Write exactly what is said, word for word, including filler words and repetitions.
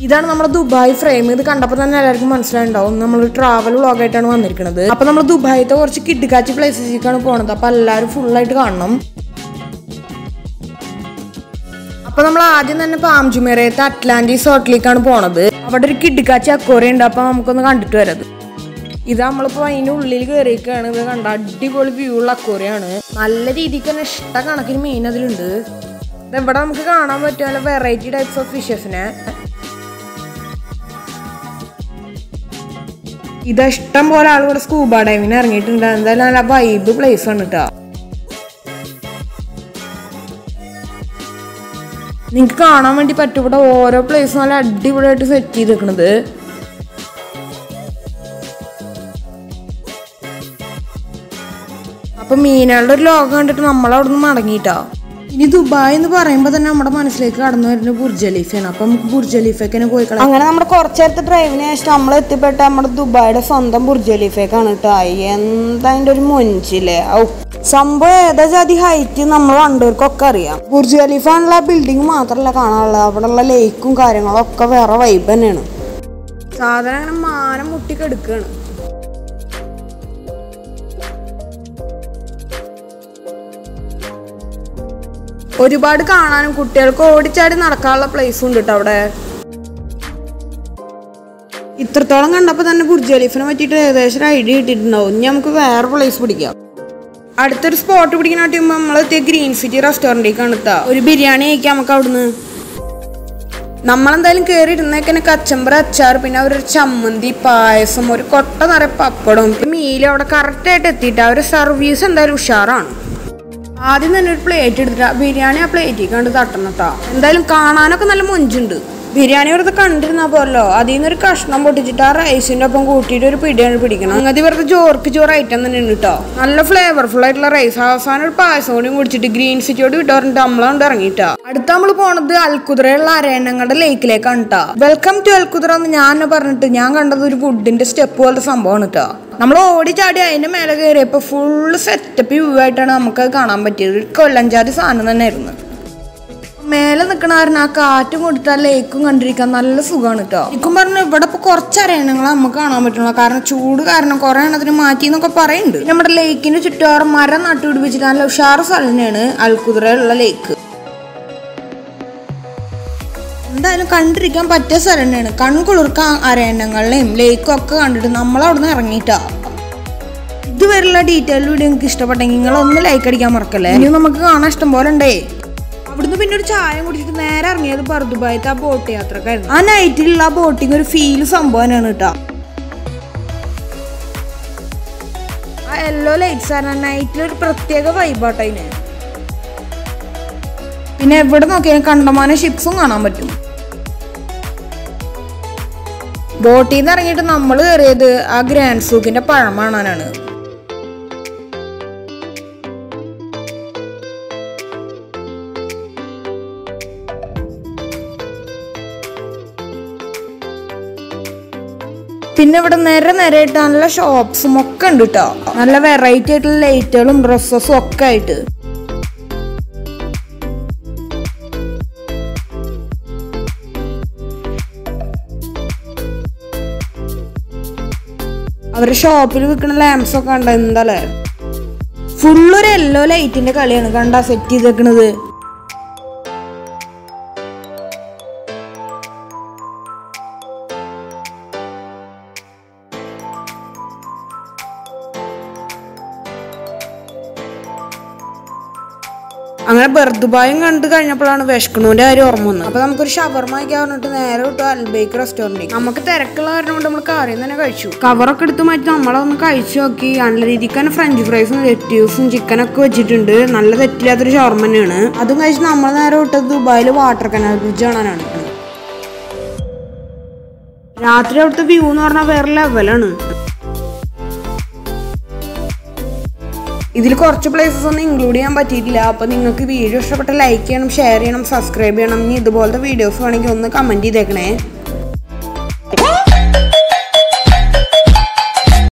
ഇതാണ് നമ്മുടെ Dubai frame. ഇത് കണ്ടപ്പോൾ തന്നെ എല്ലാവർക്കും മനസ്സിലായിട്ടുണ്ടാവും നമ്മൾ ട്രാവൽ വ്ളോഗായിട്ടാണ് വന്നിരിക്കുന്നത്. അപ്പോൾ നമ്മൾ ദുബായിത്തെ കുറച്ച് കിടുക്കാച്ചി പ്ലേസസിലേക്കാണ് പോണത്. അപ്പോൾ എല്ലാവരും ഫുള്ളായിട്ട് കാണണം. അപ്പോൾ നമ്മൾ ആദ്യം തന്നെ പാം ജുമേറയത്തെ അറ്റ്ലാന്റിസ് ഹോട്ടലിലേക്കാണ് പോണത്. അവിടെ ഒരു കിടുക്കാച്ചി അക്വേറിയം ഉണ്ട്. അപ്പോൾ നമുക്കൊന്ന് കണ്ടിട്ട് വരാം. ഇത് നമ്മളിപ്പോൾ അതിൻ്റെ ഉള്ളിൽ കയറിയൊക്കെയാണ്. ഇത് കണ്ട അടിപൊളി വ്യൂ ഉള്ള അക്വേറിയാണ്. നല്ല രീതിക്ക് തന്നെ ഇഷ്ട കണക്കിന് മീൻ അതിലുണ്ട്. ഇവിടെ നമുക്ക് കാണാൻ പറ്റുമല്ലോ വെറൈറ്റി ടൈപ്സ് ഓഫ് ഫിഷസിനെ. ഇത് ഇഷ്ടം പോലെ ആളുകൾ സ്കൂബ ഡൈവിന് ഇറങ്ങിയിട്ടുണ്ട്. എന്തായാലും നല്ല വൈബ് പ്ലേസ് ആണ് കേട്ടോ. നിങ്ങൾക്ക് കാണാൻ വേണ്ടി പറ്റും ഇവിടെ ഓരോ പ്ലേസും നല്ല അടിപൊളിയായിട്ട് സെറ്റ് ചെയ്തിരിക്കണത്. അപ്പൊ മീനുകളുടെ ഒരു ലോകം കണ്ടിട്ട് നമ്മളവിടെ നിന്ന് മടങ്ങിയിട്ടാ. ഇനി ദുബായ് എന്ന് പറയുമ്പോൾ തന്നെ നമ്മുടെ മനസ്സിലേക്ക് കടന്നു വരുന്നത് ബുർജ് ഖലീഫയാണ്. അപ്പൊ നമുക്ക് ബുർജ് ഖലീഫയ്ക്ക് പോയി കളയാം. അങ്ങനെ നമ്മുടെ കുറച്ചു നേരത്തെ ഡ്രൈവിന് ശേഷം നമ്മൾ എത്തിപ്പെട്ട നമ്മുടെ ദുബായിയുടെ സ്വന്തം ബുർജ് ഖലീഫയ്ക്കാണ് കേട്ടോ. എന്താ അതിന്റെ ഒരു മൊഞ്ചില്ലേ, ഔ സംഭവം ഏതാ ജാതി ഹൈറ്റ് നമ്മൾ കണ്ടവർക്കൊക്കെ അറിയാം. ബുർജ് ഖലീഫ ആണുള്ള ബിൽഡിംഗ് മാത്രമല്ല കാണാനുള്ളത്, അവിടെയുള്ള ലേക്കും കാര്യങ്ങളും ഒക്കെ വേറെ വൈബ് തന്നെയാണ്. സാധനം അങ്ങനെ മാനം മുട്ടിക്കെടുക്കുകയാണ്. ഒരുപാട് കാണാനും കുട്ടികൾക്ക് ഓടിച്ചാടി നടക്കാനുള്ള പ്ലേസും ഉണ്ട് കേട്ടോ അവിടെ. ഇത്രത്തോളം കണ്ടപ്പോൾ തന്നെ ബുർജ് ഖലീഫിനെ പറ്റിയിട്ട് ഏകദേശം ഒരു ഐഡിയ കിട്ടിയിട്ടുണ്ടാവും. ഇനി നമുക്ക് വേറെ പ്ലേസ് പിടിക്കാം. അടുത്തൊരു സ്പോട്ട് പിടിക്കാനായിട്ട് നമ്മളെത്തിയ ഗ്രീൻ സിറ്റി റെസ്റ്റോറൻറ്റിലേക്കാണ് എത്താ. ഒരു ബിരിയാണി കഴിക്കാം നമുക്ക് അവിടുന്ന്. നമ്മളെന്തായാലും കയറി ഇരുന്നേക്കന്നെ കച്ചമ്പർ അച്ചാർ, പിന്നെ അവരൊരു ചമ്മന്തി, പായസം, ഒരു കൊട്ട നിറയെ പപ്പടം, മീൽ അവിടെ കറക്റ്റായിട്ട് എത്തിയിട്ട് അവരുടെ സർവീസ് എന്തായാലും ഉഷാറാണ്. ആദ്യം തന്നെ ഒരു പ്ലേറ്റ് എടുത്തിട്ട് ബിരിയാണി ആ പ്ലേറ്റിൽ കണ്ട് തട്ടണം കേട്ടോ. എന്തായാലും കാണാനൊക്കെ നല്ല മൊഞ്ചുണ്ട്. ബിരിയാണി വെറുതെ കണ്ടിരുന്നാൽ പോലല്ലോ, അതിൽ നിന്നൊരു കഷ്ണം പൊട്ടിച്ചിട്ട് ആ റൈസിൻ്റെ ഒപ്പം കൂട്ടിയിട്ട് ഒരു പിടിയാണ് പിടിക്കണം. അങ്ങനത്തെ വെറുതെ ചോർക്ക് ചോറ് ഐറ്റം തന്നെയാണ് കേട്ടോ. നല്ല ഫ്ലേവർഫുൾ ആയിട്ടുള്ള റൈസ്. അവസാനം ഒരു പായസം കൂടി കുടിച്ചിട്ട് ഗ്രീൻ സിറ്റിയോട് വിട്ട് പറഞ്ഞിട്ട് നമ്മളോണ്ട് ഇറങ്ങിയിട്ടാ. അടുത്ത നമ്മൾ പോണത് അൽക്കുദ്രയുള്ള അരയന്നങ്ങളുടെ ലേക്കിലേക്കാണ് കേട്ടോ. വെൽക്കം ടു അൽക്കുദ്ര എന്ന് ഞാൻ പറഞ്ഞിട്ട് ഞാൻ കണ്ടത് ഒരു വുഡിന്റെ സ്റ്റെപ്പ് പോലത്തെ സംഭവമാണ് കേട്ടോ. നമ്മൾ ഓടി ചാടി അതിന്റെ മേലെ കയറിയപ്പോൾ ഫുള്ള് സെറ്റപ്പ് വ്യൂ ആയിട്ടാണ് നമുക്ക് കാണാൻ പറ്റിയത്. ഒരു കൊല്ലഞ്ചാതി സാധനം തന്നെ ആയിരുന്നു. മേലെ നിൽക്കണ കാരണം ആ കാറ്റും കൊടുത്താൽ ലേക്കും കണ്ടിരിക്കാൻ നല്ല സുഖമാണ് കേട്ടോ. എനിക്കും പറഞ്ഞു ഇവിടെ ഇപ്പോൾ കുറച്ച് അരയന്നങ്ങൾ നമുക്ക് കാണാൻ പറ്റുള്ളൂ, കാരണം ചൂട് കാരണം കുറെ എണ്ണത്തിന് മാറ്റി എന്നൊക്കെ പറയുന്നുണ്ട്. നമ്മുടെ ലേക്കിന്റെ ചുറ്റോറും മരം നട്ടുപിടിപ്പിച്ചിട്ട് നല്ല ഉഷാറ് സ്ഥലം തന്നെയാണ് അൽക്കുദ്രയുള്ള ലേക്ക്. എന്തായാലും കണ്ടിരിക്കാൻ പറ്റിയ സ്ഥലം തന്നെയാണ്. കൺകുളിർക്കാൻ അരയന്നങ്ങളെയും ലേക്കും ഒക്കെ കണ്ടിട്ട് നമ്മളവിടുന്ന് ഇറങ്ങിയിട്ടാ. ഇതുവരെയുള്ള ഡീറ്റെയിൽ വീഡിയോ നിങ്ങൾക്ക് ഇഷ്ടപ്പെട്ടെങ്കിൽ നിങ്ങളൊന്ന് ലൈക്ക് അടിക്കാൻ മറക്കല്ലേ. ഇനി നമുക്ക് കാണാൻ ഇഷ്ടം പോലെ ഉണ്ടേ. അവിടുന്ന് പിന്നെ ഒരു ചായ കുടിച്ചിട്ട് നേരെ ഇറങ്ങിയത് ബർദുബായത്തെ ആ ബോട്ട് യാത്രക്കായിരുന്നു. ആ നൈറ്റിലുള്ള ആ ബോട്ടിങ് ഒരു ഫീൽ സംഭവം തന്നെയാണ് കേട്ടോ. ആ യെല്ലോ ലൈറ്റ്സ് ആണ് നൈറ്റിലൊരു പ്രത്യേക വൈബാട്ടോ അതിന്. പിന്നെ എവിടെ നോക്കിയാലും കണ്ടമാനം ഷിപ്സും കാണാൻ പറ്റും. ബോട്ടിൽ നിന്ന് ഇറങ്ങിയിട്ട് നമ്മൾ കയറിയത് ആ ഗ്രാൻഡ് സൂക്കിന്റെ പഴം കാണാനാണ്. പിന്നെ ഇവിടെ നേരെ നേരെയായിട്ട് നല്ല ഷോപ്സും ഒക്കെ ഉണ്ട് കേട്ടോ. നല്ല വെറൈറ്റി ആയിട്ടുള്ള ലൈറ്റുകളും ഡ്രസ്സസും ഒക്കെ ആയിട്ട്. അവരുടെ ഷോപ്പിൽ വിൽക്കുന്ന ലാംപ്സ് ഒക്കെ കണ്ട എന്താല്ലേ, ഫുള്ളൊരു യെല്ലോ ലൈറ്റിന്റെ കളിയാണ് കണ്ടാ സെറ്റ് ചെയ്തേക്കണത്. അങ്ങനെ ബർദുബായും കണ്ടു കഴിഞ്ഞപ്പോഴാണ് വിശക്കണൂന്റെ കാര്യം ഓർമ്മ വന്നത്. അപ്പൊ നമുക്കൊരു ഷവർമ കഴിക്കാൻ പറഞ്ഞിട്ട് നേരെ വിട്ടു അൽബേക്ക് റെസ്റ്റോറൻറ്റ്. നമുക്ക് തിരക്കുള്ള കാരണം കൊണ്ട് നമ്മൾ കാറിൽ തന്നെ കഴിച്ചു. കവറൊക്കെ എടുത്ത് മാറ്റി നമ്മളതൊന്ന് കഴിച്ചു നോക്കി. നല്ല രീതിക്ക് തന്നെ ഫ്രഞ്ച് ഫ്രൈസും ലെറ്റ്യൂസും ചിക്കനൊക്കെ വെച്ചിട്ടുണ്ട്. നല്ല തെറ്റില്ലാത്തൊരു ഷവർമ തന്നെയാണ്. അതും കഴിച്ച് നമ്മൾ നേരെ വിട്ടത് ദുബായിൽ വാട്ടർ കനാൽ ബ്രിഡ്ജ് കാണാനാണ്. രാത്രി അവിടുത്തെ വ്യൂ എന്ന് പറഞ്ഞാൽ വേറെ ലെവലാണ്. ഇതിൽ കുറച്ച് പ്ലേസസ് ഒന്നും ഇൻക്ലൂഡ് ചെയ്യാൻ പറ്റിയിട്ടില്ല. അപ്പോൾ നിങ്ങൾക്ക് വീഡിയോ ഇഷ്ടപ്പെട്ട ലൈക്ക് ചെയ്യണം, ഷെയർ ചെയ്യണം, സബ്സ്ക്രൈബ് ചെയ്യണം. ഇനി ഇതുപോലത്തെ വീഡിയോസ് വേണമെങ്കിൽ ഒന്ന് കമൻറ്റ് ചെയ്തേക്കണേ.